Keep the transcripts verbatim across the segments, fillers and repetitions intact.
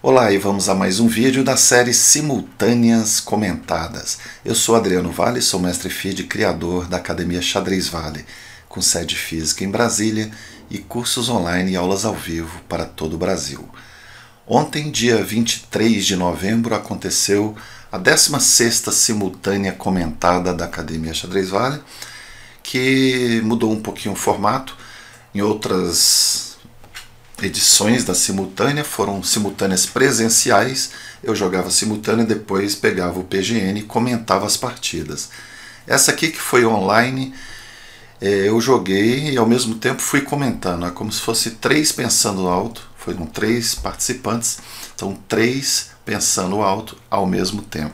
Olá e vamos a mais um vídeo da série Simultâneas Comentadas. Eu sou Adriano Vale, sou mestre F I D e criador da Academia Xadrez Vale, com sede física em Brasília e cursos online e aulas ao vivo para todo o Brasil. Ontem, dia vinte e três de novembro, aconteceu a décima sexta Simultânea Comentada da Academia Xadrez Vale, que mudou um pouquinho o formato. Em outras edições da simultânea foram simultâneas presenciais, eu jogava simultânea e depois pegava o P G N e comentava as partidas. Essa aqui, que foi online, eu joguei e ao mesmo tempo fui comentando, é como se fosse três pensando alto, foram três participantes, então três pensando alto ao mesmo tempo.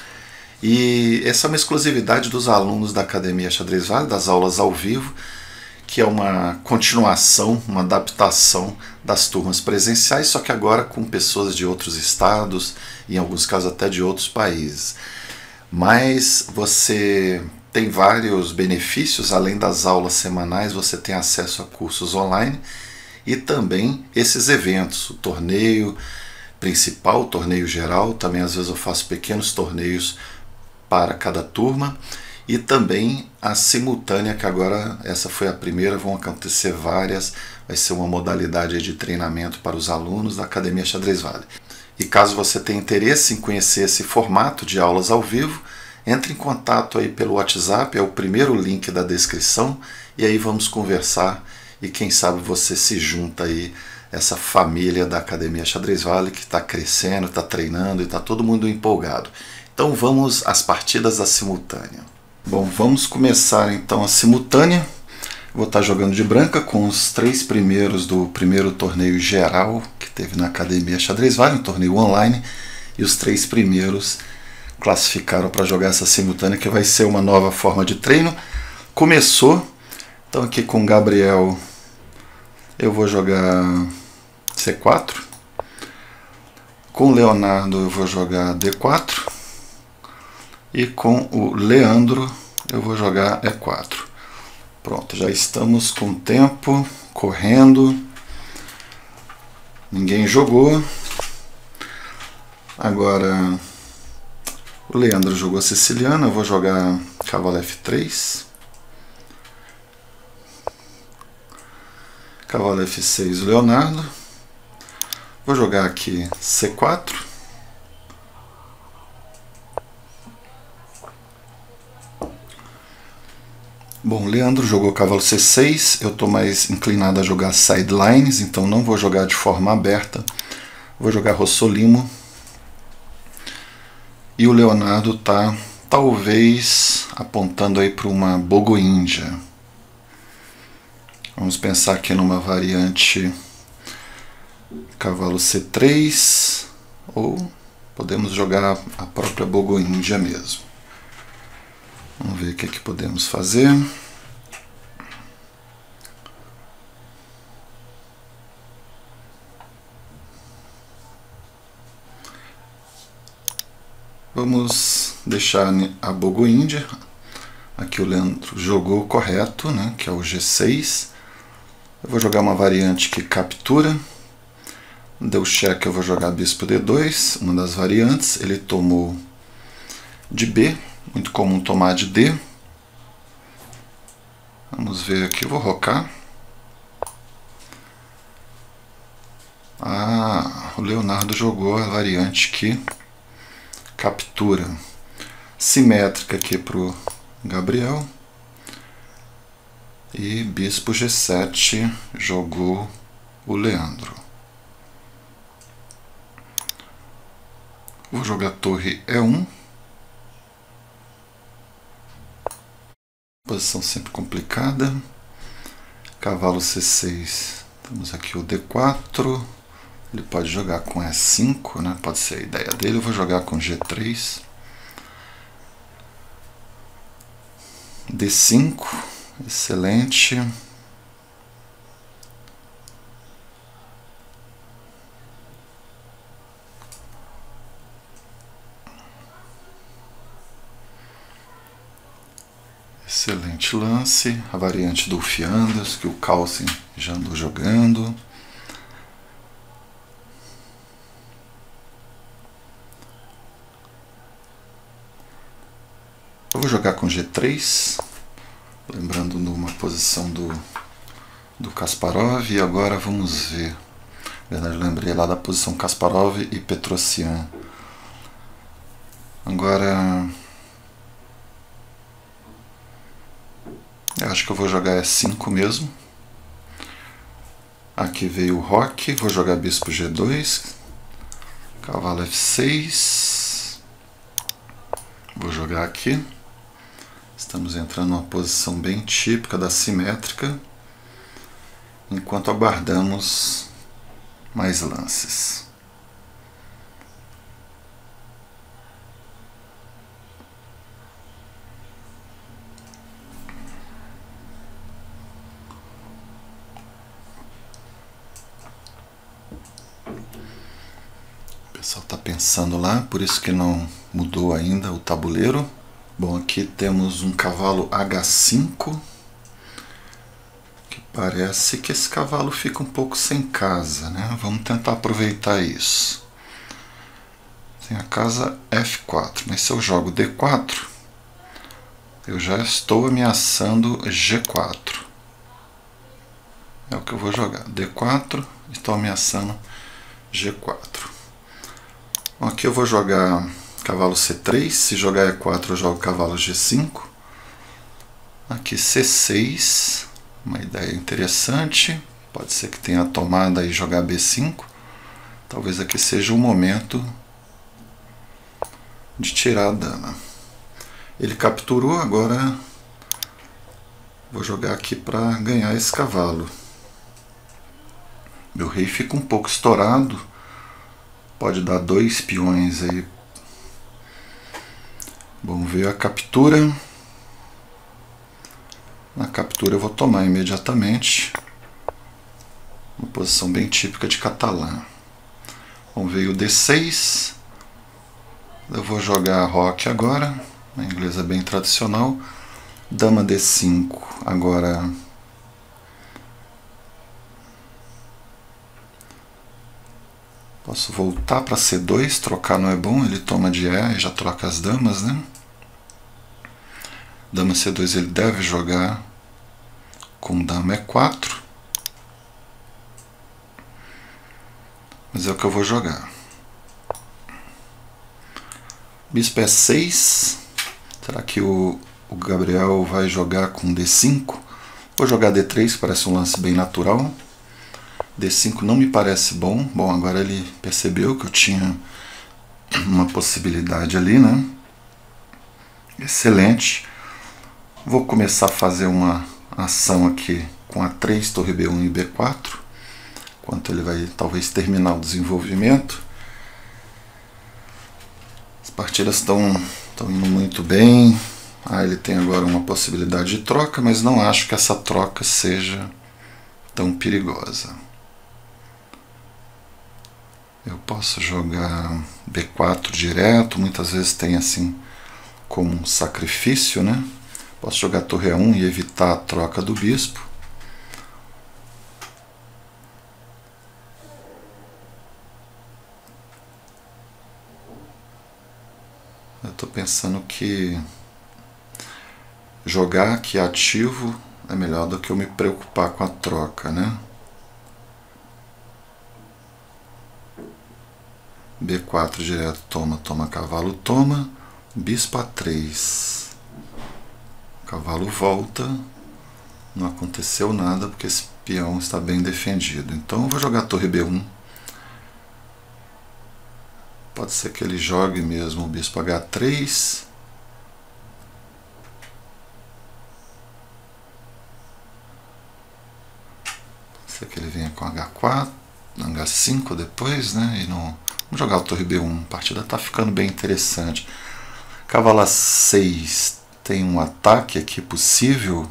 E essa é uma exclusividade dos alunos da Academia Xadrez Vale, das aulas ao vivo, que é uma continuação, uma adaptação das turmas presenciais, só que agora com pessoas de outros estados, e em alguns casos até de outros países. Mas você tem vários benefícios, além das aulas semanais, você tem acesso a cursos online e também esses eventos, o torneio principal, o torneio geral, também às vezes eu faço pequenos torneios para cada turma, e também a simultânea, que agora essa foi a primeira, vão acontecer várias, vai ser uma modalidade de treinamento para os alunos da Academia Xadrez Vale. E caso você tenha interesse em conhecer esse formato de aulas ao vivo, entre em contato aí pelo WhatsApp, é o primeiro link da descrição, e aí vamos conversar e quem sabe você se junta aí essa família da Academia Xadrez Vale que está crescendo, está treinando e está todo mundo empolgado. Então vamos às partidas da simultânea. Bom, vamos começar então a simultânea. Vou estar jogando de branca com os três primeiros do primeiro torneio geral que teve na Academia Xadrez Vale, um torneio online, e os três primeiros classificaram para jogar essa simultânea, que vai ser uma nova forma de treino. Começou, então aqui com o Gabriel eu vou jogar C quatro, com o Leonardo eu vou jogar D quatro, e com o Leandro eu vou jogar E quatro. Pronto, já estamos com tempo, correndo. Ninguém jogou. Agora o Leandro jogou siciliana, eu vou jogar cavalo F três. Cavalo F seis, o Leonardo. Vou jogar aqui C quatro. Bom, Leandro jogou cavalo C seis, eu estou mais inclinado a jogar sidelines, então não vou jogar de forma aberta, vou jogar Rossolimo. E o Leonardo está talvez apontando aí para uma Bogo-Índia. Vamos pensar aqui numa variante cavalo C três, ou podemos jogar a própria Bogo-Índia mesmo. Vamos ver o que, é que podemos fazer. Vamos deixar a Bogo-Índia. Aqui o Leandro jogou correto, né, que é o G seis. Eu vou jogar uma variante que captura. Deu cheque, eu vou jogar bispo D dois, uma das variantes. Ele tomou de B. Muito comum tomar de D. Vamos ver aqui, eu vou rocar. Ah, o Leonardo jogou a variante que captura. Simétrica aqui para o Gabriel. E bispo G sete jogou o Leandro. Vou jogar torre E um. Posição sempre complicada. Cavalo C seis. Temos aqui o D quatro. Ele pode jogar com E cinco, né? Pode ser a ideia dele. Eu vou jogar com G três. D cinco. Excelente. Excelente lance, a variante do Fianders, que o Carlsen já andou jogando. vou jogar com G três, lembrando numa posição do, do Kasparov, e agora vamos ver. Na verdade, eu lembrei lá da posição Kasparov e Petrosyan. Agora, eu acho que eu vou jogar E cinco mesmo. Aqui veio o roque, vou jogar bispo G dois, cavalo F seis, vou jogar aqui. Estamos entrando numa posição bem típica da simétrica, enquanto aguardamos mais lances. O pessoal está pensando lá, por isso que não mudou ainda o tabuleiro. Bom, aqui temos um cavalo H cinco, que parece que esse cavalo fica um pouco sem casa, né? Vamos tentar aproveitar isso. Tem a casa F quatro, mas se eu jogo D quatro, eu já estou ameaçando G quatro. É o que eu vou jogar, D quatro, estou ameaçando G quatro. Bom, aqui eu vou jogar cavalo C três, se jogar E quatro eu jogo cavalo G cinco. Aqui C seis, uma ideia interessante, pode ser que tenha a tomada e jogar B cinco. Talvez aqui seja o momento de tirar a dama. Ele capturou, agora vou jogar aqui para ganhar esse cavalo. Meu rei fica um pouco estourado, pode dar dois peões aí. Vamos ver a captura. Na captura eu vou tomar imediatamente. Uma posição bem típica de catalã. Vamos ver o D seis. Eu vou jogar roque agora. Na inglesa bem tradicional. Dama D cinco. Agora posso voltar para C dois, trocar não é bom, ele toma de E e já troca as damas, né? Dama C dois ele deve jogar com dama E quatro. Mas é o que eu vou jogar. Bispo E seis. Será que o, o Gabriel vai jogar com D cinco? Vou jogar D três, parece um lance bem natural. D cinco não me parece bom. Bom, agora ele percebeu que eu tinha uma possibilidade ali, né? Excelente. Vou começar a fazer uma ação aqui com A três, torre B um e B quatro. Enquanto ele vai talvez terminar o desenvolvimento. As partidas estão estão indo muito bem. Ah, ele tem agora uma possibilidade de troca, mas não acho que essa troca seja tão perigosa. Eu posso jogar B quatro direto, muitas vezes tem assim como um sacrifício, né? Posso jogar torre A um e evitar a troca do bispo. Eu estou pensando que jogar aqui ativo é melhor do que eu me preocupar com a troca, né? B quatro direto, toma, toma, cavalo, toma. Bispo A três. Cavalo volta. Não aconteceu nada porque esse peão está bem defendido. Então eu vou jogar torre B um. Pode ser que ele jogue mesmo o bispo H três. Pode ser que ele venha com H quatro, H cinco depois, né? E não... Vamos jogar o torre B um. A partida está ficando bem interessante. Cavalo A seis. Tem um ataque aqui possível.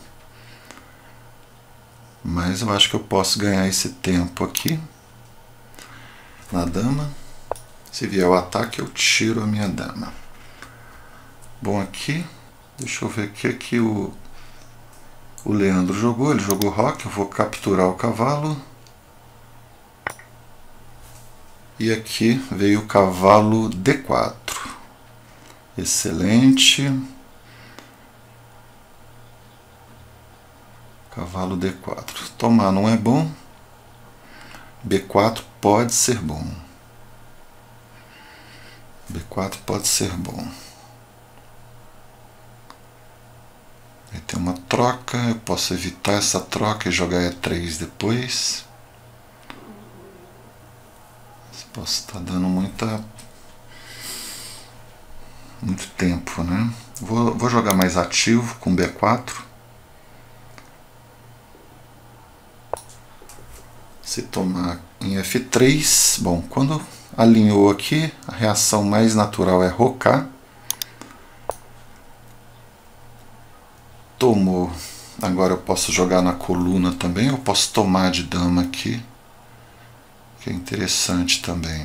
Mas eu acho que eu posso ganhar esse tempo aqui. Na dama. Se vier o ataque, eu tiro a minha dama. Bom, aqui, deixa eu ver o que aqui o, o Leandro jogou. Ele jogou roque, eu vou capturar o cavalo. E aqui veio o cavalo D quatro. Excelente. Cavalo D quatro. Tomar não é bom. B quatro pode ser bom. B quatro pode ser bom. Aí tem uma troca. Eu posso evitar essa troca e jogar E três depois. Posso estar dando muita... muito tempo, né? Vou, vou jogar mais ativo com B quatro. Se tomar em F três, bom, quando alinhou aqui, a reação mais natural é rocar. Tomou. Agora eu posso jogar na coluna também, eu posso tomar de dama aqui, que é interessante também.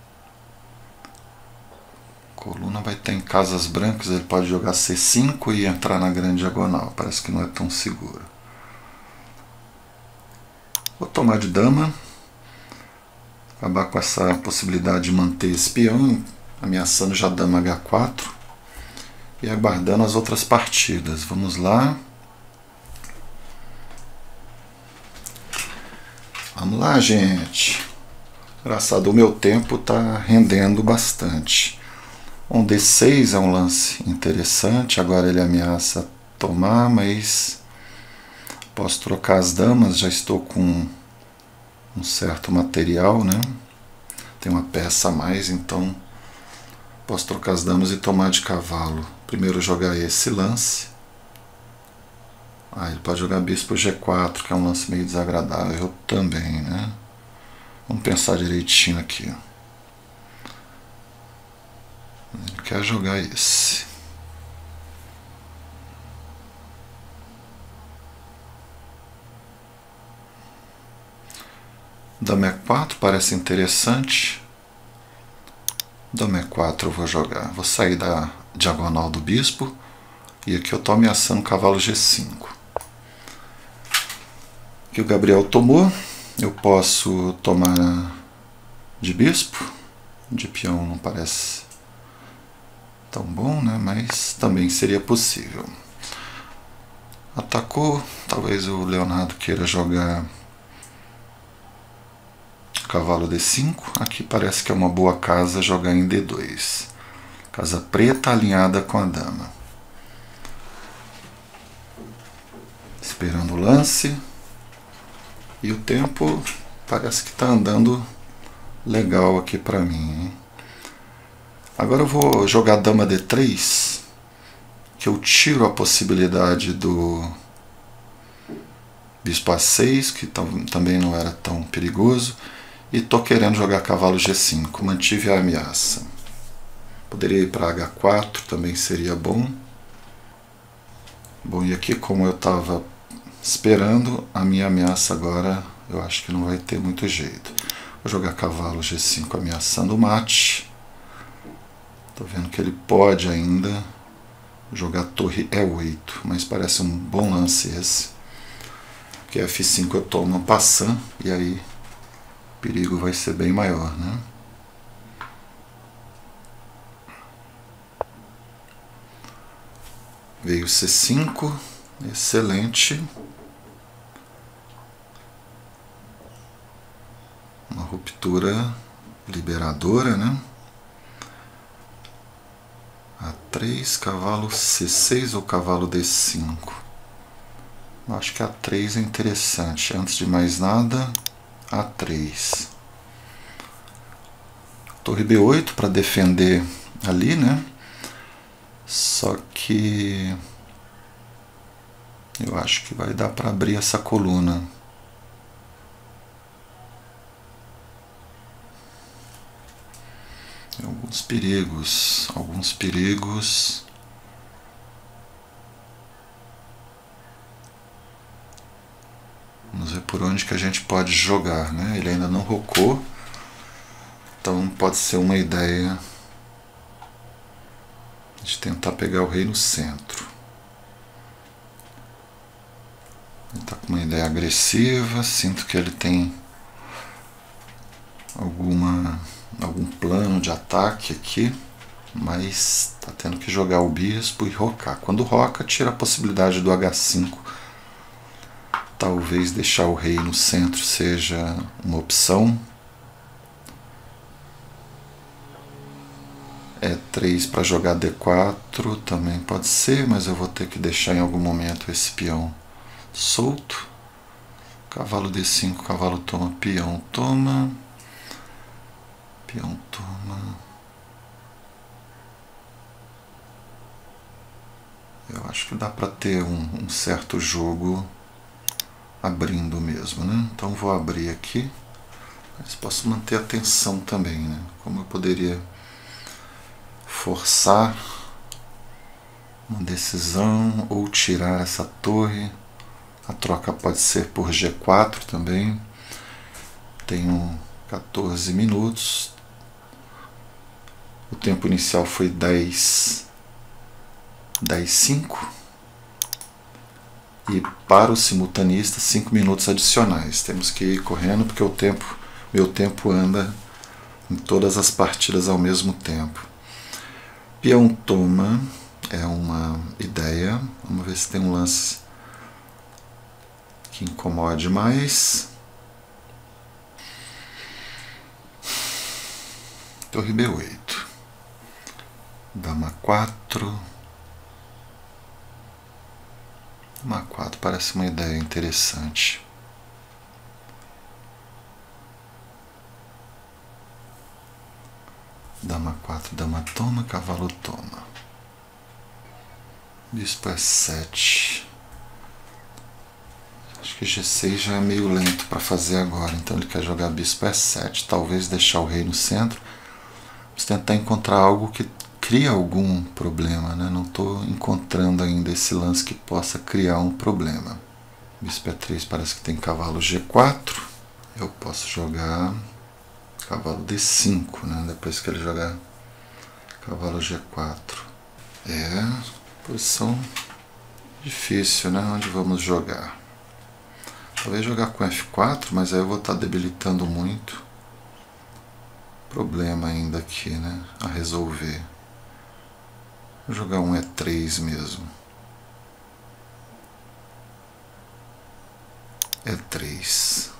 Coluna vai ter em casas brancas, ele pode jogar C cinco e entrar na grande diagonal, parece que não é tão seguro. Vou tomar de dama, acabar com essa possibilidade de manter esse peão, ameaçando já dama H quatro e aguardando as outras partidas. Vamos lá. Vamos lá, gente. Engraçado, o meu tempo está rendendo bastante. Um D seis é um lance interessante, agora ele ameaça tomar, mas... posso trocar as damas, já estou com um certo material, né? Tem uma peça a mais, então posso trocar as damas e tomar de cavalo. Primeiro jogar esse lance. Ah, ele pode jogar bispo G quatro, que é um lance meio desagradável. Eu também, né? Vamos pensar direitinho aqui. Ele quer jogar esse. Dama E quatro parece interessante. Dama E quatro eu vou jogar. Vou sair da diagonal do bispo. E aqui eu estou ameaçando o cavalo G cinco. Aqui o Gabriel tomou. Eu posso tomar de bispo. De peão não parece tão bom, né? Mas também seria possível. Atacou. Talvez o Leonardo queira jogar cavalo D cinco, aqui parece que é uma boa casa jogar em D dois. Casa preta alinhada com a dama. Esperando o lance. E o tempo parece que está andando legal aqui para mim, hein? Agora eu vou jogar dama D três, que eu tiro a possibilidade do bispo A seis, que também não era tão perigoso. E tô querendo jogar cavalo G cinco, mantive a ameaça. Poderia ir para H quatro, também seria bom. Bom, e aqui como eu estava esperando, a minha ameaça agora eu acho que não vai ter muito jeito. Vou jogar cavalo G cinco ameaçando o mate. Tô vendo que ele pode ainda jogar torre E oito, mas parece um bom lance esse. Porque F cinco eu tomo um passant e aí o perigo vai ser bem maior, né? Veio C cinco, excelente. Uma ruptura liberadora, né? A três, cavalo C seis ou cavalo D cinco? Eu acho que a três é interessante. Antes de mais nada, A três. Torre B oito para defender ali, né? Só que eu acho que vai dar para abrir essa coluna. Alguns perigos, alguns perigos. Vamos ver por onde que a gente pode jogar, né? Ele ainda não rocou, então pode ser uma ideia de tentar pegar o rei no centro. Ele está com uma ideia agressiva, sinto que ele tem alguma, algum plano de ataque aqui, mas está tendo que jogar o bispo e rocar. Quando roca, tira a possibilidade do H cinco Talvez deixar o rei no centro seja uma opção. E três para jogar D quatro também pode ser, mas eu vou ter que deixar em algum momento esse peão solto. Cavalo D cinco, cavalo toma, peão toma. Peão toma. Eu acho que dá para ter um, um certo jogo abrindo mesmo, né? Então vou abrir aqui. Mas posso manter a tensão também, né? Como eu poderia forçar uma decisão ou tirar essa torre. A troca pode ser por G quatro também. Tenho quatorze minutos. O tempo inicial foi dez, dez, cinco. E para o simultanista, cinco minutos adicionais. Temos que ir correndo porque o tempo, meu tempo anda em todas as partidas ao mesmo tempo. Peão toma é uma ideia. Vamos ver se tem um lance que incomode mais. Torre B oito. Dama quatro. Dama quatro parece uma ideia interessante. Dama quatro, dama toma, cavalo toma. Bispo E sete. Acho que G seis já é meio lento para fazer agora, então ele quer jogar bispo E sete. Talvez deixar o rei no centro. Vamos tentar encontrar algo que cria algum problema, né? Não estou encontrando ainda esse lance que possa criar um problema. Bispo E três parece que tem cavalo G quatro. Eu posso jogar cavalo D cinco, né? Depois que ele jogar cavalo G quatro. É, posição difícil, né? Onde vamos jogar? Talvez jogar com F quatro, mas aí eu vou estar debilitando muito. Problema ainda aqui, né? A resolver. Vou jogar um E três mesmo. E três.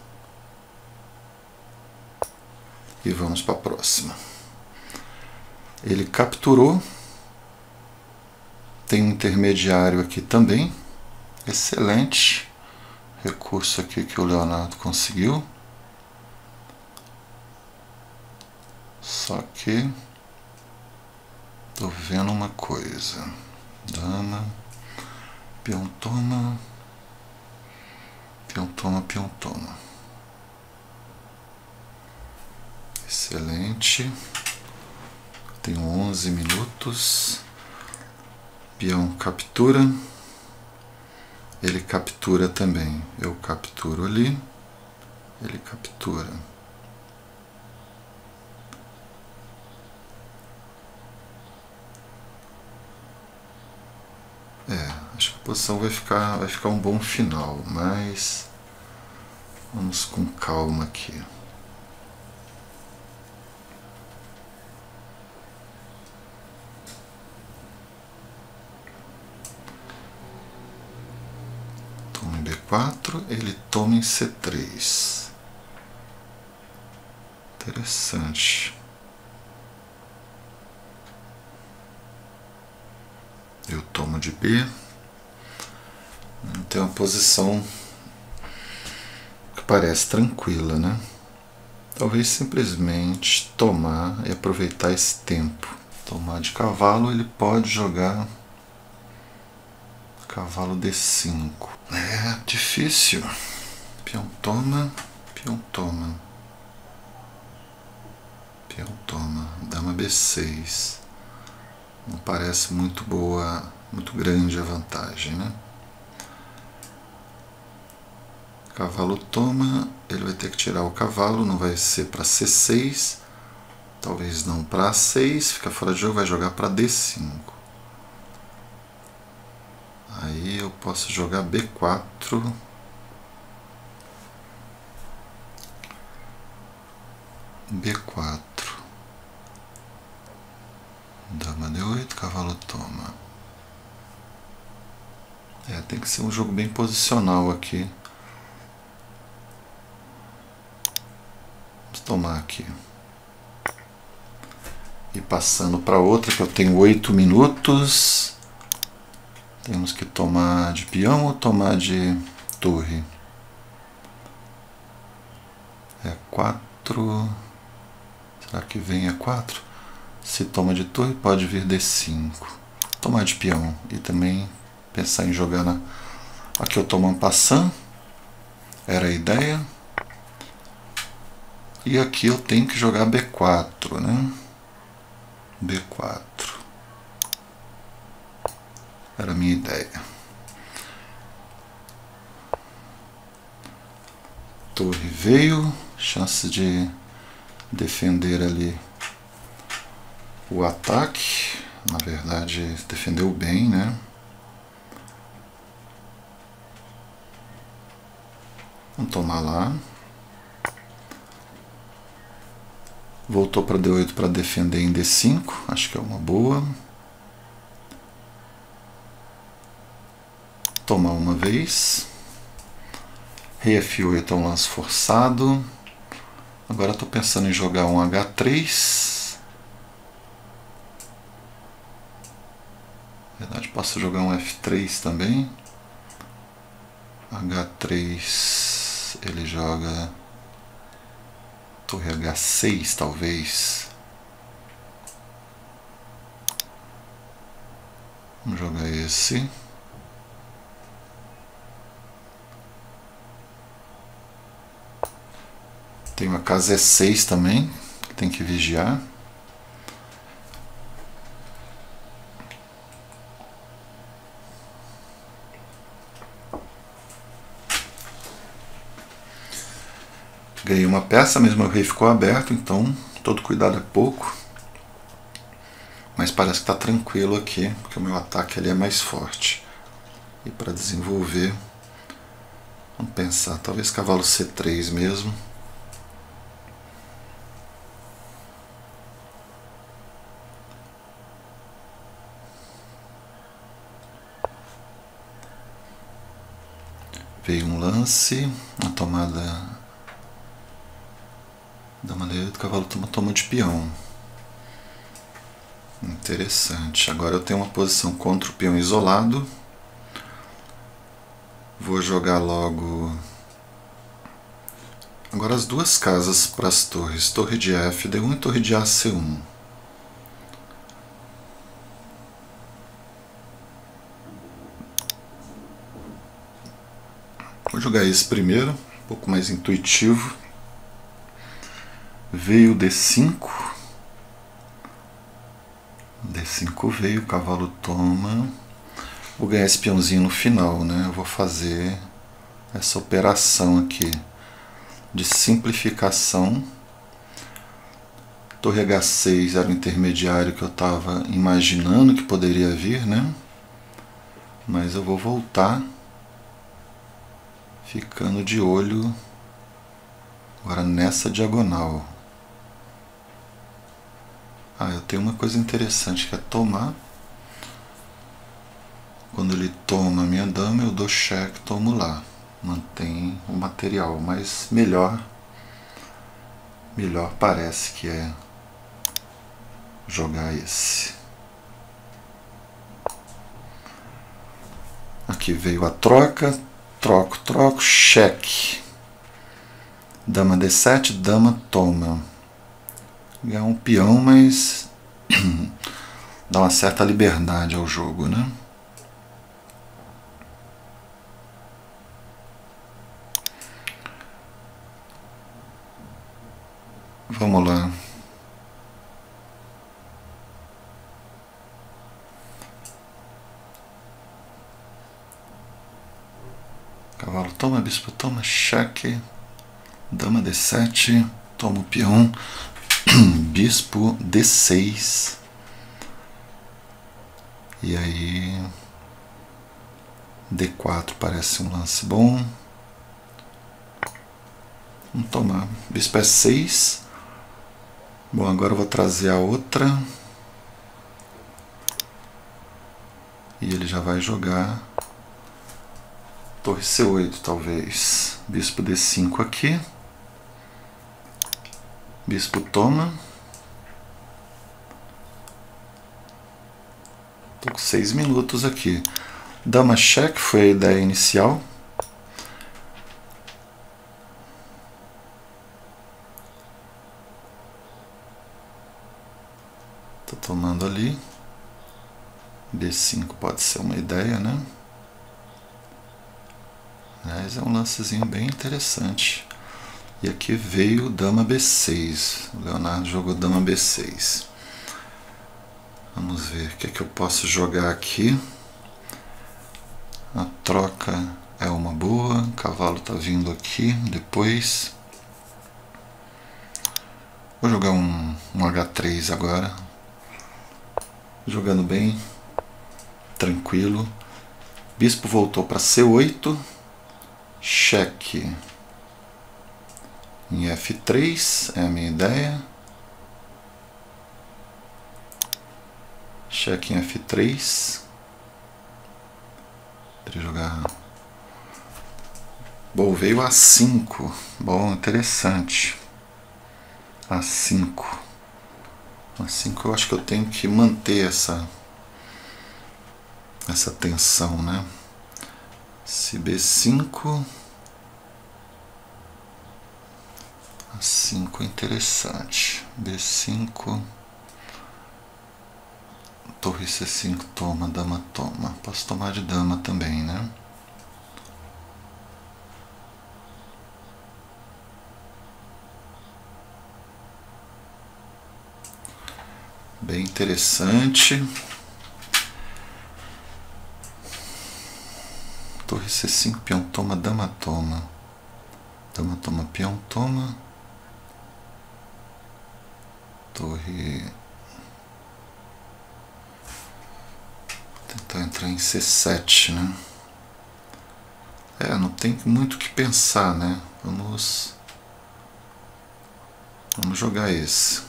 E vamos para a próxima. Ele capturou. Tem um intermediário aqui também. Excelente recurso aqui que o Leonardo conseguiu. Só que tô vendo uma coisa. Dama, peão toma, peão toma, peão toma. Excelente. Tenho onze minutos. Peão captura. Ele captura também. Eu capturo ali. Ele captura. É, acho que a posição vai ficar, vai ficar um bom final, mas vamos com calma aqui. Toma em B quatro, ele toma em C três. Interessante. Eu tomo de B. Tem uma posição que parece tranquila, né? Talvez simplesmente tomar e aproveitar esse tempo. Tomar de cavalo, ele pode jogar cavalo D cinco. É difícil. Peão toma, peão toma. Peão toma. Dama B seis. Não parece muito boa, muito grande a vantagem, né? Cavalo toma, ele vai ter que tirar o cavalo, não vai ser para C seis, talvez não para A seis, fica fora de jogo, vai jogar para D cinco. Aí eu posso jogar B quatro. B quatro. Dama D oito, cavalo toma. É, tem que ser um jogo bem posicional aqui tomar aqui. E passando para outra, que eu tenho oito minutos. Temos que tomar de peão ou tomar de torre? É quatro. Será que vem a quatro? Se toma de torre, pode vir D cinco. Tomar de peão. E também pensar em jogar na... Aqui eu tomo um passant. Era a ideia. E aqui eu tenho que jogar B quatro, né? B quatro. Era a minha ideia. Torre veio. Chance de defender ali o ataque. Na verdade, defendeu bem, né? Vamos tomar lá. Voltou para D oito para defender em D cinco. Acho que é uma boa. Tomar uma vez. Rei F oito é um lance forçado. Agora estou pensando em jogar um H três. Na verdade, posso jogar um F três também. H três, ele joga torre H seis, talvez. Vamos jogar esse. Tem uma casa E seis também, que tem que vigiar. Ganhei uma peça, mesmo o rei ficou aberto, então todo cuidado é pouco. Mas parece que está tranquilo aqui, porque o meu ataque ali é mais forte. E para desenvolver, vamos pensar, talvez cavalo C três mesmo. Veio um lance, a tomada... Dama D oito, cavalo toma, toma de peão. Interessante. Agora eu tenho uma posição contra o peão isolado. Vou jogar logo... Agora as duas casas para as torres. Torre de F D um e torre de A C um. Vou jogar esse primeiro, um pouco mais intuitivo. Veio D cinco. D cinco veio, o cavalo toma. Vou ganhar esse peãozinho no final, né? Eu vou fazer essa operação aqui de simplificação. Torre H seis era o intermediário que eu estava imaginando que poderia vir, né? Mas eu vou voltar ficando de olho agora nessa diagonal. Ah, eu tenho uma coisa interessante que é tomar. Quando ele toma a minha dama, eu dou cheque, tomo lá. Mantém o material, mas melhor, melhor parece que é jogar esse. Aqui veio a troca, troco, troco, cheque. Dama D sete, dama toma. Ganhar um peão, mas dá uma certa liberdade ao jogo, né? Vamos lá. Cavalo toma, bispo toma, cheque. Dama D sete, toma o peão. Bispo D seis. E aí D quatro parece um lance bom. Vamos tomar. Bispo E seis. Bom, agora eu vou trazer a outra. E ele já vai jogar torre C oito, talvez. Bispo D cinco aqui. Bispo toma. Tô com seis minutos aqui. Dama cheque foi a ideia inicial. Tô tomando ali. B cinco pode ser uma ideia, né? Mas é um lancezinho bem interessante. E aqui veio Dama B seis. O Leonardo jogou Dama B seis. Vamos ver o que é que eu posso jogar aqui. A troca é uma boa. O cavalo está vindo aqui depois. Vou jogar um, um H três agora. Jogando bem. Tranquilo. Bispo voltou para C oito. Cheque em F três é a minha ideia. Cheque em F três. Vou jogar. Bom, veio A cinco. Bom, interessante. A cinco. A cinco eu acho que eu tenho que manter essa essa tensão, né? Se B cinco. A cinco é interessante. B cinco. Torre C cinco toma, dama toma. Posso tomar de dama também, né? Bem interessante. Torre C cinco, peão toma, dama toma. Dama toma, peão toma. Torre... Vou tentar entrar em C sete, né? É, não tem muito o que pensar, né? Vamos... Vamos jogar esse.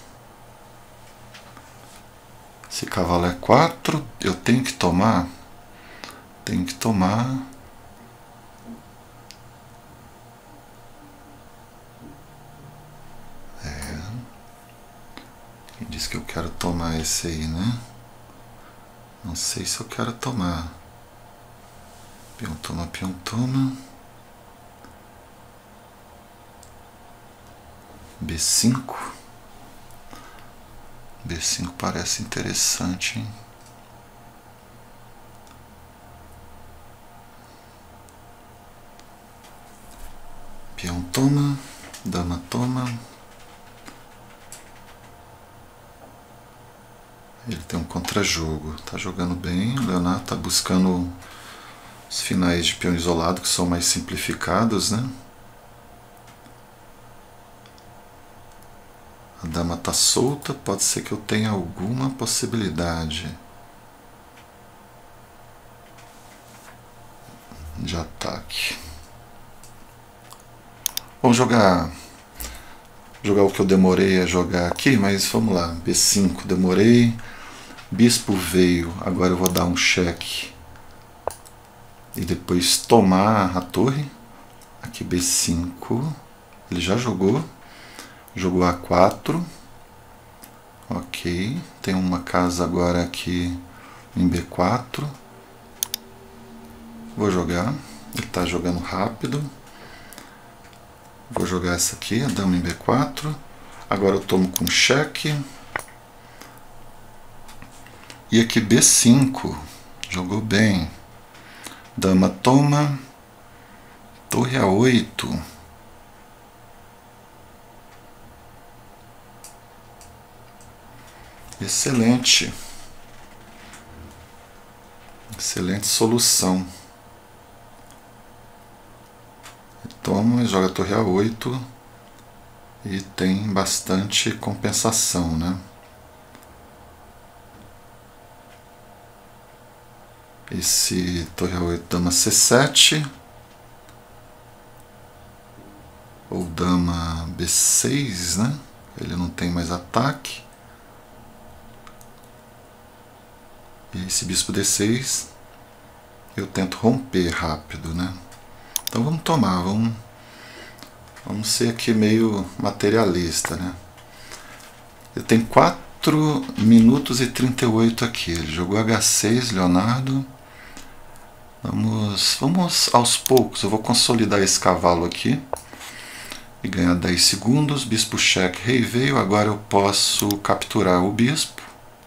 Esse cavalo é quatro, eu tenho que tomar... Tenho que tomar... Diz que eu quero tomar esse aí, né? Não sei se eu quero tomar. Peão toma, peão toma. B cinco. B cinco parece interessante, hein? Peão toma, dama toma. Ele tem um contra-jogo, tá jogando bem. O Leonardo tá buscando os finais de peão isolado que são mais simplificados, né? A dama tá solta, pode ser que eu tenha alguma possibilidade de ataque. Vamos jogar jogar o que eu demorei a jogar aqui, mas vamos lá. B cinco demorei. Bispo veio, agora eu vou dar um cheque e depois tomar a torre. Aqui B cinco, ele já jogou, jogou A quatro, ok, tem uma casa agora aqui em B quatro, vou jogar, ele está jogando rápido, vou jogar essa aqui, a dama em B quatro, agora eu tomo com cheque. E aqui B cinco, jogou bem. Dama toma, torre A oito. Excelente. Excelente solução. Toma, joga a torre A oito e tem bastante compensação, né? Esse torre A oito, dama C sete, ou dama B seis, né? Ele não tem mais ataque. E esse bispo D seis, eu tento romper rápido, né? Então vamos tomar, vamos, vamos ser aqui meio materialista, né? Eu tenho quatro minutos e trinta e oito aqui. Ele jogou H seis, Leonardo. Vamos, vamos aos poucos. Eu vou consolidar esse cavalo aqui e ganhar dez segundos. Bispo cheque, rei veio. Agora eu posso capturar o bispo.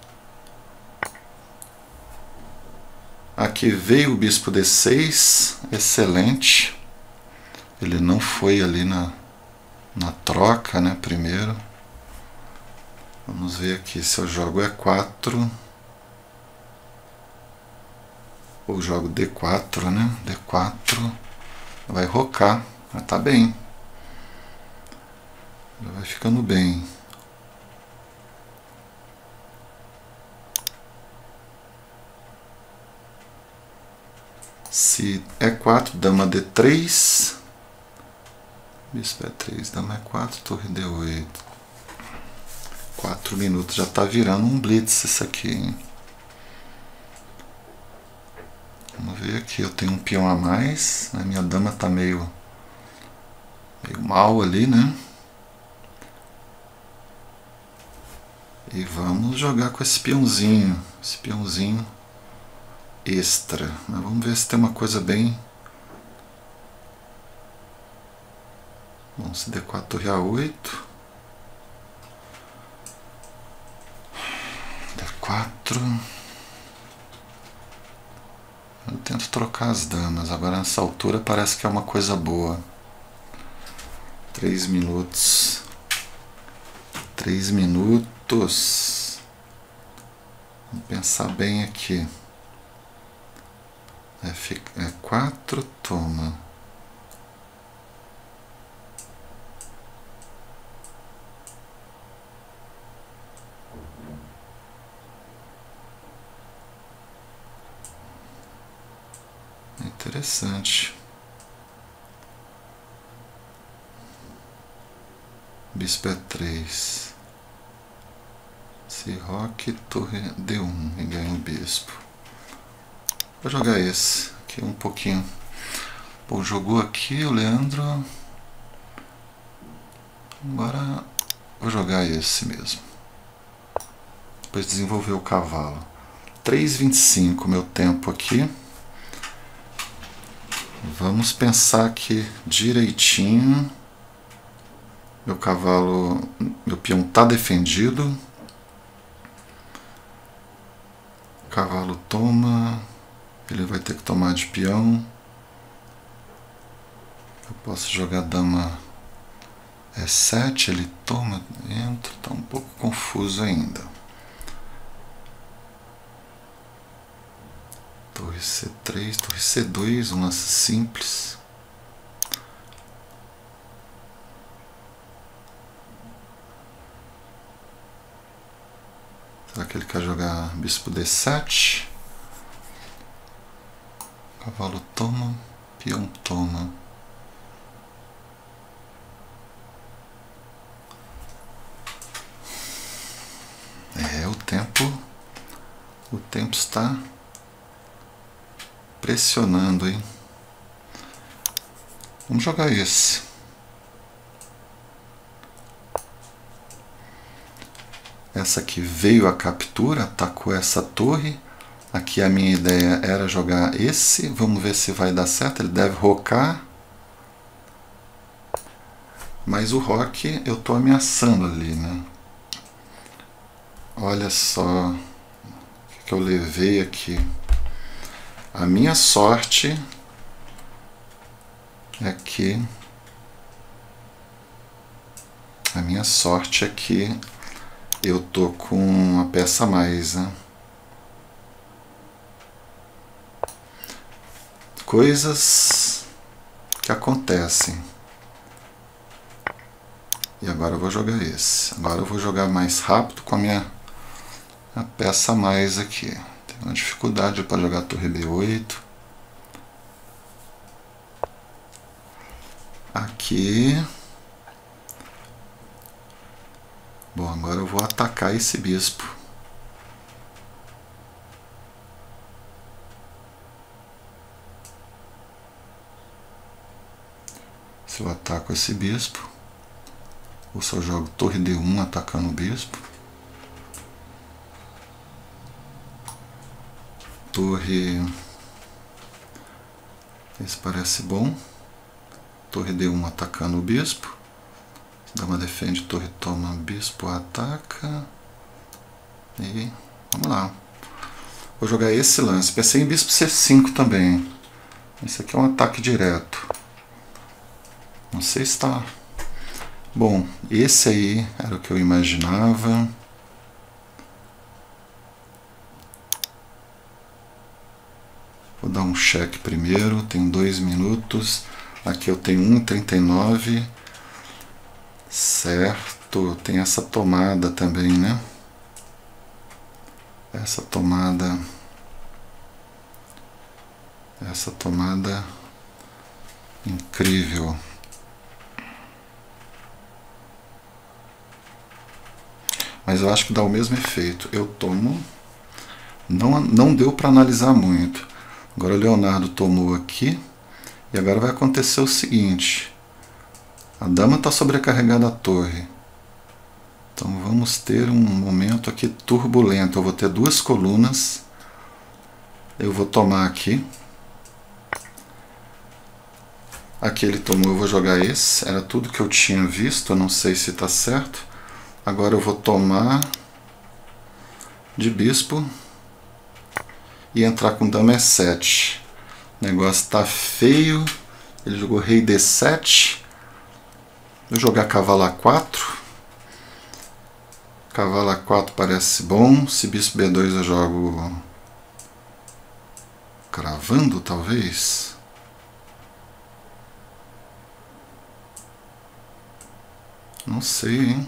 Aqui veio o bispo D seis, excelente. Ele não foi ali na, na troca, né, primeiro. Vamos ver aqui se eu jogo E quatro ou jogo D quatro, né? D quatro vai rocar, mas tá bem. Já vai ficando bem. Se E quatro, dama D três, bispo E três, dama E quatro, torre D oito. quatro minutos, já tá virando um blitz isso aqui, hein? Vamos ver aqui, eu tenho um peão a mais, a minha dama tá meio, meio mal ali, né? E vamos jogar com esse peãozinho, esse peãozinho extra. Mas vamos ver se tem uma coisa bem... Bom, se D quatro, torre A oito. D quatro. Eu tento trocar as damas. Agora nessa altura parece que é uma coisa boa. Três minutos. Três minutos. Vamos pensar bem aqui. F quatro, toma. Interessante. Bispo E três. Se roque, torre D um e ganha o bispo. Vou jogar esse aqui um pouquinho. Bom, jogou aqui o Leandro. Agora vou jogar esse mesmo. Depois desenvolver o cavalo. três e vinte e cinco meu tempo aqui. Vamos pensar aqui direitinho. Meu cavalo, meu peão está defendido. O cavalo toma. Ele vai ter que tomar de peão. Eu posso jogar dama E sete, ele toma, entra, está um pouco confuso ainda. Torre C três, torre C dois, um lance simples. Será que ele quer jogar bispo D sete? Cavalo toma, peão toma. É, o tempo, o tempo está pressionando, hein? Vamos jogar esse. Essa aqui veio a captura, atacou essa torre. Aqui a minha ideia era jogar esse. Vamos ver se vai dar certo. Ele deve rocar. Mas o roque eu estou ameaçando ali, né? Olha só o que eu levei aqui. A minha sorte é que a minha sorte é que eu tô com uma peça a mais, né? Coisas que acontecem. E agora eu vou jogar esse. Agora eu vou jogar mais rápido com a minha a peça a mais aqui. Tem uma dificuldade para jogar a torre B oito. Aqui. Bom, agora eu vou atacar esse bispo. Se eu ataco esse bispo, ou se eu jogo torre D um atacando o bispo. torre... Esse parece bom. Torre D um atacando o bispo. Dama defende, torre toma, bispo ataca. E vamos lá. Vou jogar esse lance. Pensei em bispo C cinco também. Esse aqui é um ataque direto. Não sei se está... Bom, esse aí era o que eu imaginava. Vou dar um cheque primeiro. Tenho dois minutos. Aqui eu tenho um e trinta e nove. Certo. Tem essa tomada também, né? Essa tomada... Essa tomada... Incrível. Mas eu acho que dá o mesmo efeito. Eu tomo... Não, não deu para analisar muito. Agora o Leonardo tomou aqui. E agora vai acontecer o seguinte. A dama está sobrecarregada a torre. Então vamos ter um momento aqui turbulento. Eu vou ter duas colunas. Eu vou tomar aqui. Aqui ele tomou, eu vou jogar esse. Era tudo que eu tinha visto. Eu não sei se está certo. Agora eu vou tomar de bispo. E entrar com dama E sete. O negócio tá feio. Ele jogou rei D sete. Vou jogar cavalo A quatro. Cavalo A quatro parece bom. Se bispo B dois eu jogo cravando, talvez. Não sei, hein?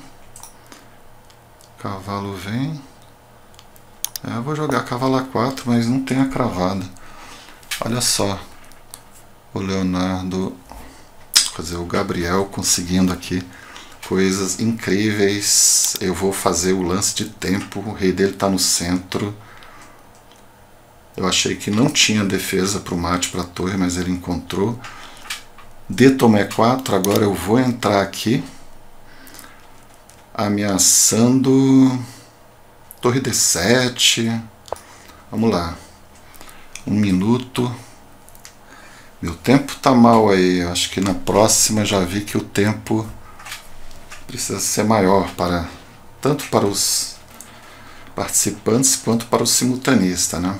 Cavalo vem. É, eu vou jogar cavalo A quatro, mas não tem a cravada. Olha só. O Leonardo, quer dizer, o Gabriel conseguindo aqui coisas incríveis. Eu vou fazer o lance de tempo. O rei dele está no centro. Eu achei que não tinha defesa para o mate, para a torre, mas ele encontrou. D toma E quatro. Agora eu vou entrar aqui ameaçando torre D sete. Vamos lá. Um minuto. Meu tempo tá mal aí. Eu acho que na próxima já vi que o tempo precisa ser maior para tanto para os participantes quanto para o simultanista, né?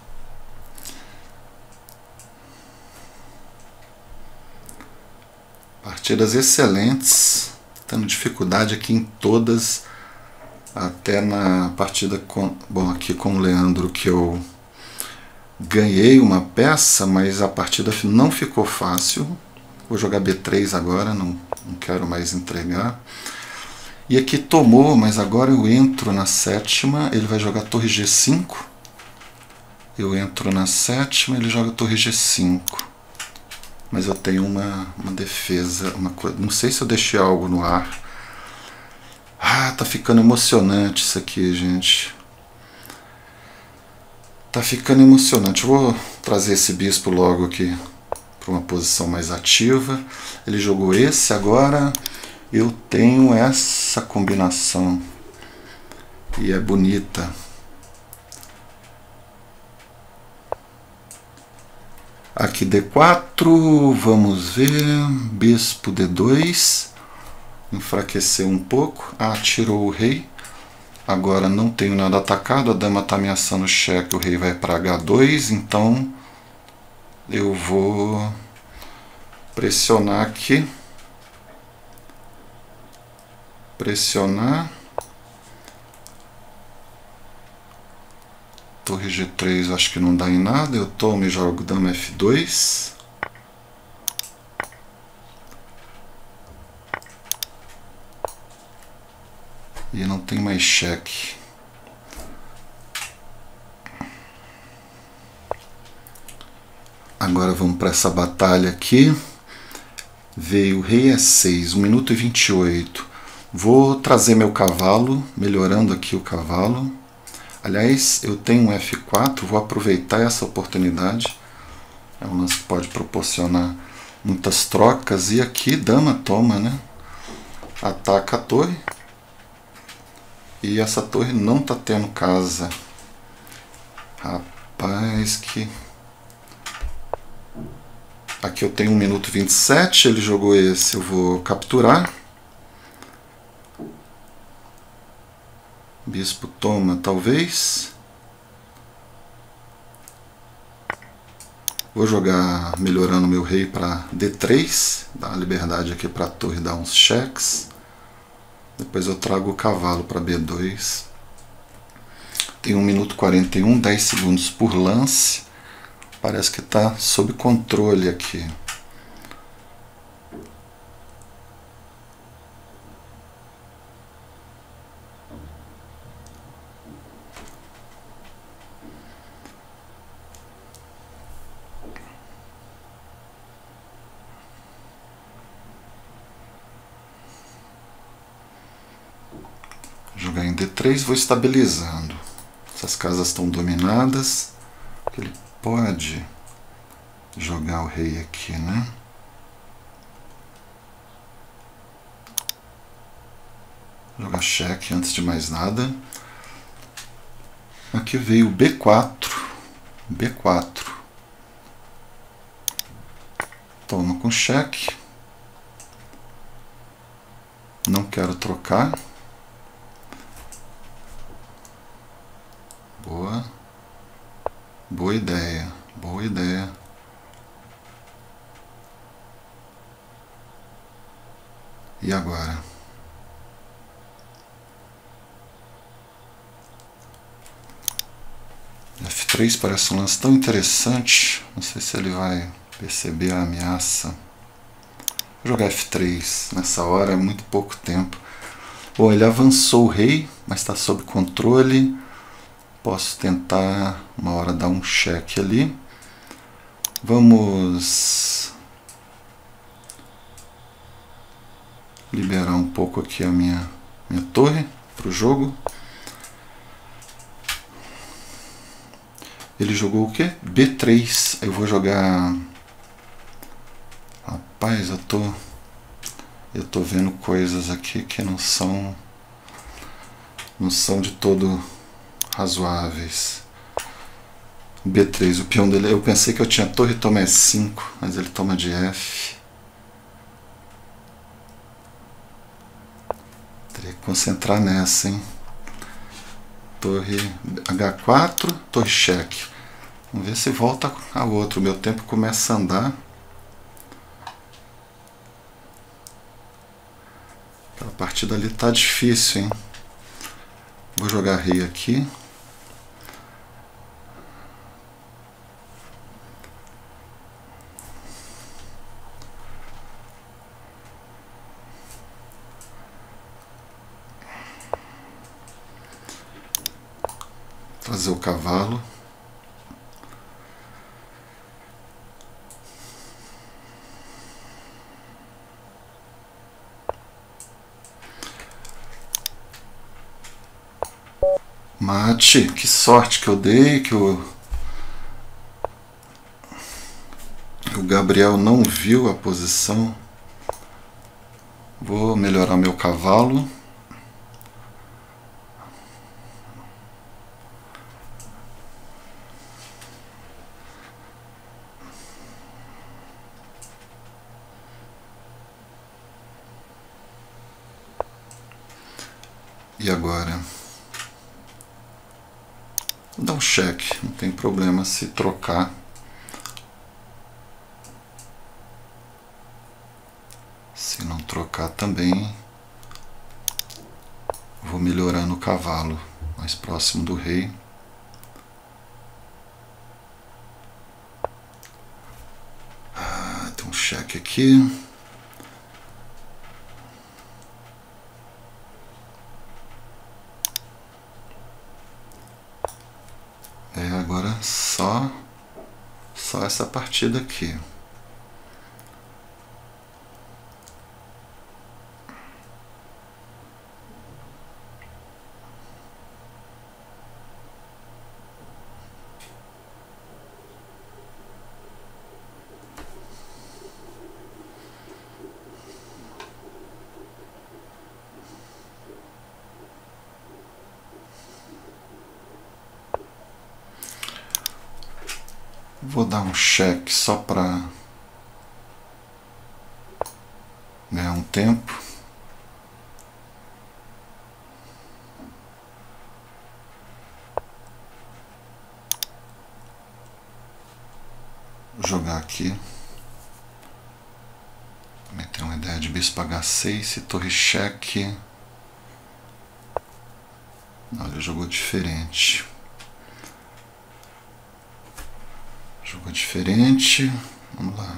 Partidas excelentes. Tendo dificuldade aqui em todas. Até na partida com, bom, aqui com o Leandro, que eu ganhei uma peça, mas a partida não ficou fácil. Vou jogar B três agora, não, não quero mais entregar. E aqui tomou, mas agora eu entro na sétima, ele vai jogar torre G cinco. Eu entro na sétima, ele joga torre G cinco. Mas eu tenho uma, uma defesa, uma coisa, não sei se eu deixei algo no ar. Ah, tá ficando emocionante isso aqui, gente. Tá ficando emocionante. Eu vou trazer esse bispo logo aqui para uma posição mais ativa. Ele jogou esse, agora eu tenho essa combinação. E é bonita. Aqui D quatro, vamos ver. Bispo D dois. Enfraqueceu um pouco. Ah, tirou o rei. Agora não tenho nada atacado. A dama está ameaçando o cheque. O rei vai para H dois. Então eu vou pressionar aqui. Pressionar. Torre G três acho que não dá em nada. Eu tomo e jogo dama F dois. E não tem mais cheque. Agora vamos para essa batalha aqui. Veio o rei E seis, um minuto e vinte e oito. Vou trazer meu cavalo, melhorando aqui o cavalo. Aliás, eu tenho um F quatro, vou aproveitar essa oportunidade. É um lance que pode proporcionar muitas trocas. E aqui dama toma, né? Ataca a torre. E essa torre não está tendo casa. Rapaz, que... Aqui eu tenho um minuto e vinte e sete, ele jogou esse, eu vou capturar. Bispo toma, talvez. Vou jogar melhorando meu rei para D três, dar uma liberdade aqui para a torre dar uns cheques. Depois eu trago o cavalo para B dois. Tem um minuto e quarenta e um, dez segundos por lance. Parece que está sob controle aqui. Jogar em D três, vou estabilizando. Essas casas estão dominadas. Ele pode jogar o rei aqui, né? Jogar cheque antes de mais nada. Aqui veio B quatro. B quatro. Toma com cheque. Não quero trocar. Boa. Boa ideia. Boa ideia. E agora? F três parece um lance tão interessante. Não sei se ele vai perceber a ameaça. Vou jogar F três. Nessa hora é muito pouco tempo. Bom, ele avançou o rei, mas está sob controle. Posso tentar uma hora dar um cheque ali. Vamos liberar um pouco aqui a minha, minha torre para o jogo. Ele jogou o quê? B três. Eu vou jogar... Rapaz, eu tô... Eu tô vendo coisas aqui que não são... Não são de todo... razoáveis. B três, o peão dele, eu pensei que eu tinha torre toma E cinco, mas ele toma de F. Teria que concentrar nessa, hein? Torre H quatro, torre cheque. Vamos ver se volta a outro. O meu tempo começa a andar. Aquela partida ali tá difícil, hein? Vou jogar rei aqui. Trazer o cavalo. Mate, que sorte que eu dei, que o, o Gabriel não viu a posição. Vou melhorar meu cavalo. E agora? Vou dar um cheque, não tem problema se trocar. Se não trocar também, vou melhorando o cavalo mais próximo do rei. Ah, tem um cheque aqui. É, agora só, só essa partida aqui. Vou dar um cheque só para ganhar um tempo. Vou jogar aqui. Também tem uma ideia de bispo H seis e torre cheque. Não, ele jogou diferente. Jogou diferente. Vamos lá.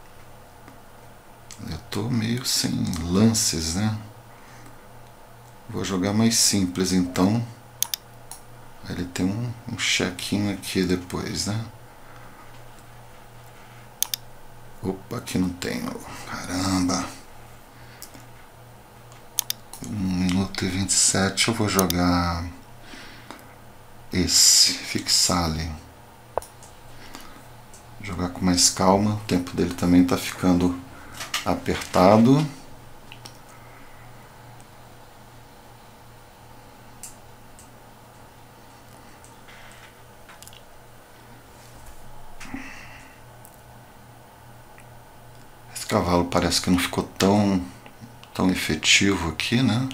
Eu tô meio sem lances, né? Vou jogar mais simples então. Ele tem um, um chequinho aqui depois, né? Opa, aqui não tem. Caramba. um minuto e vinte e sete. Eu vou jogar esse. Fixar ali. Jogar com mais calma. O tempo dele também está ficando apertado. Esse cavalo parece que não ficou tão, tão efetivo aqui, né?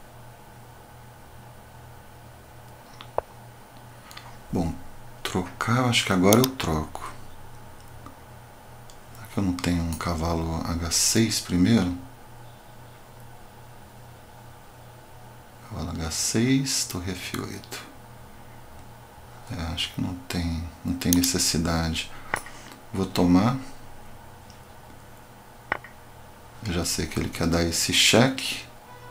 Bom, trocar, eu acho que agora eu troco. Será que eu não tenho um cavalo H seis primeiro? Cavalo H seis, torre F oito. É, acho que não tem, não tem necessidade. Vou tomar. Eu já sei que ele quer dar esse cheque.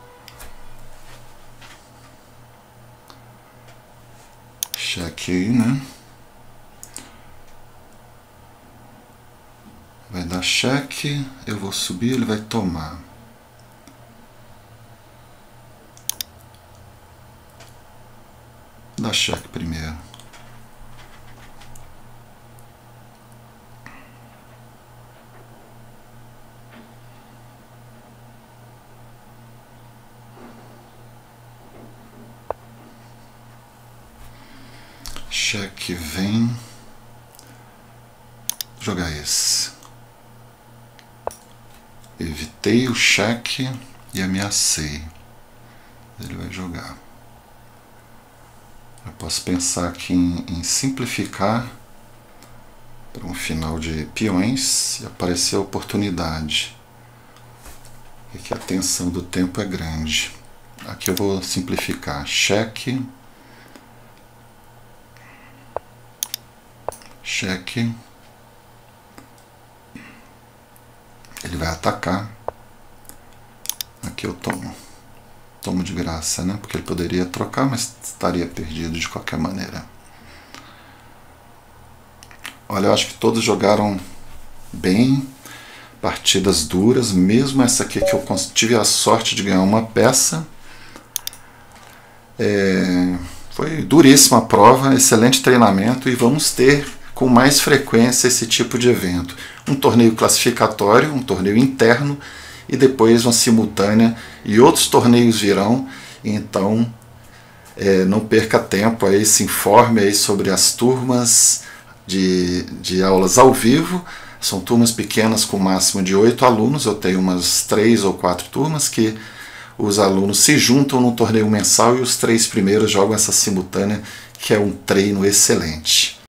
Cheque aí, né? Vai dar cheque, eu vou subir, ele vai tomar. Dá cheque primeiro. Cheque vem. Vou jogar esse. Evitei o cheque e ameacei. Ele vai jogar. Eu posso pensar aqui em, em simplificar para um final de peões e aparecer a oportunidade. E que a tensão do tempo é grande. Aqui eu vou simplificar. Cheque. Cheque. Ele vai atacar. Aqui eu tomo. Tomo de graça, né? Porque ele poderia trocar, mas estaria perdido de qualquer maneira. Olha, eu acho que todos jogaram bem. Partidas duras. Mesmo essa aqui que eu tive a sorte de ganhar uma peça. É... Foi duríssima a prova. Excelente treinamento. E vamos ter com mais frequência esse tipo de evento. Um torneio classificatório, um torneio interno e depois uma simultânea e outros torneios virão. Então é, não perca tempo aí, se informe aí sobre as turmas de, de aulas ao vivo. São turmas pequenas com máximo de oito alunos. Eu tenho umas três ou quatro turmas que os alunos se juntam no torneio mensal e os três primeiros jogam essa simultânea, que é um treino excelente.